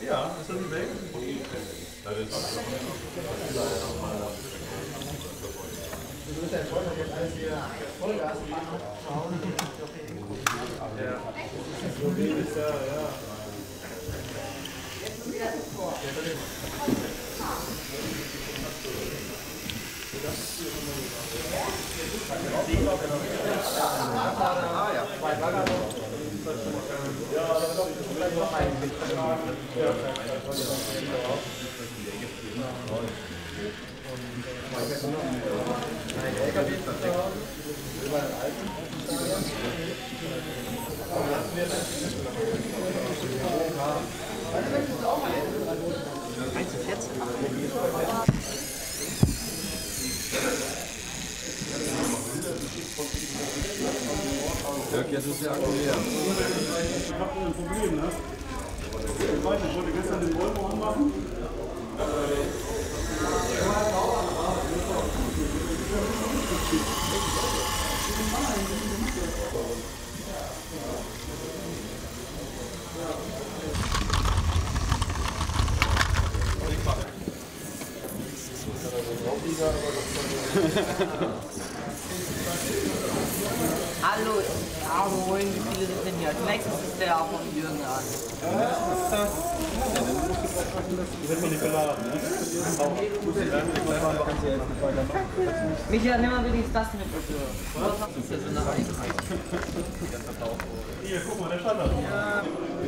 Ja, ist das ein Weg? Du bist ja schon jetzt alles hier Vollgas fahren zu Hause. Ja. So wie ist ja, ja. Jetzt ist der Akku leer. Ich habe ein Problem, ne? Ich weiß nicht, ich wollte gestern den Wolf anmachen. Hallo, ja moin, wie viele sind denn hier? Als nächstes ist der von Jürgen an. Die wird man nicht beladen, ne? Michael, nimm mal wenigstens das mit, bitte. Was ist das für eine Eigenheit? Hier, guck mal, der Standard. Ja.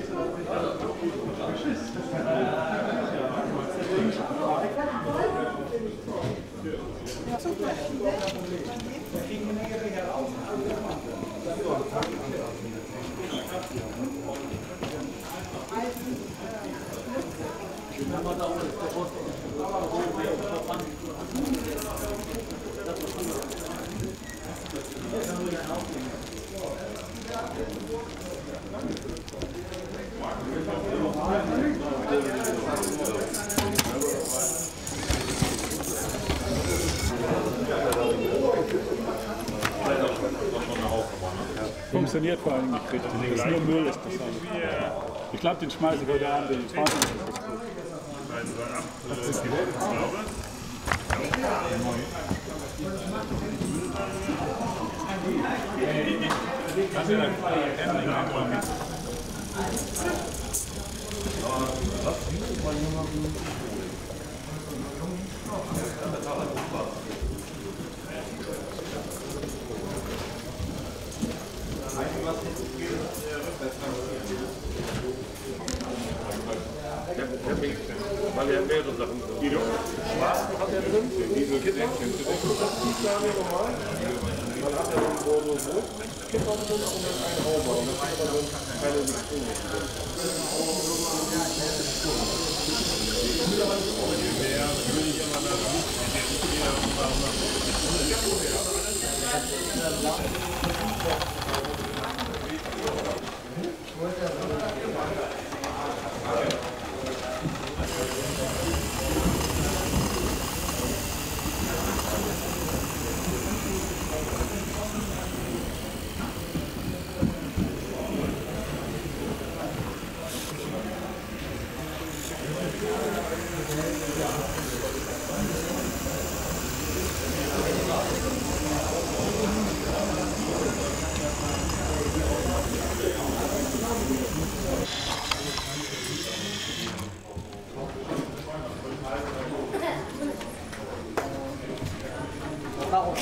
Funktioniert vor allem nicht richtig. Das ist nur Müll, ist das alles. Ich glaube, den schmeiße ich heute Abend in den Fahrrad. Das ist die Weil er mehrere Sachen drin. Schwarz hat er drin, Diesel kennst du den? Tieflage normal. Dann hat er den Bordeaux Rot Kipper drin und dann einen Rauber. Und das ist dann keine Mischung drin. Der würde ich immer nach Warum?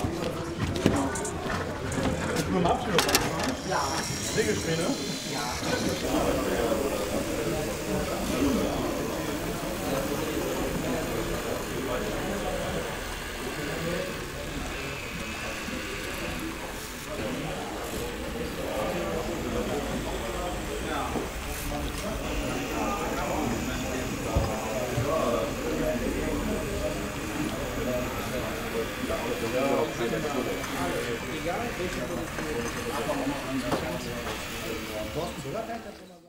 Ist nur ein Abschluss. Ja. Sägespäne? Ja. Thorsten Söder kann ich das schon mal sagen.